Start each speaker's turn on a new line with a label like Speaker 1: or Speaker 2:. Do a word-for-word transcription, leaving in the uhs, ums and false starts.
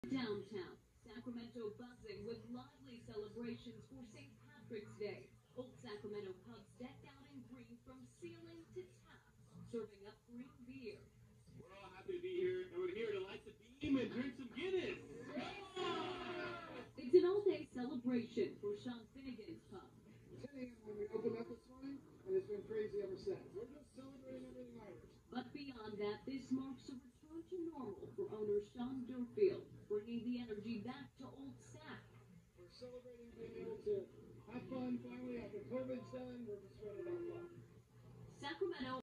Speaker 1: Downtown Sacramento buzzing with lively celebrations for Saint Patrick's Day. Old Sacramento pubs decked out in green from ceiling to tap, serving up green beer.
Speaker 2: We're all happy to be here, and we're here to light the beam and drink some Guinness.
Speaker 1: It's an all-day celebration for Sean Finnegan's pub.
Speaker 3: ten a m when we opened up this morning, and it's been crazy ever since. We're just celebrating everything Irish.
Speaker 1: But beyond that, this marks a return to normal for owner Sean Derfield, bringing the energy back to Old Sac.
Speaker 3: We're celebrating being able to have fun finally after COVID's done. We're just ready to have fun.
Speaker 1: Sacramento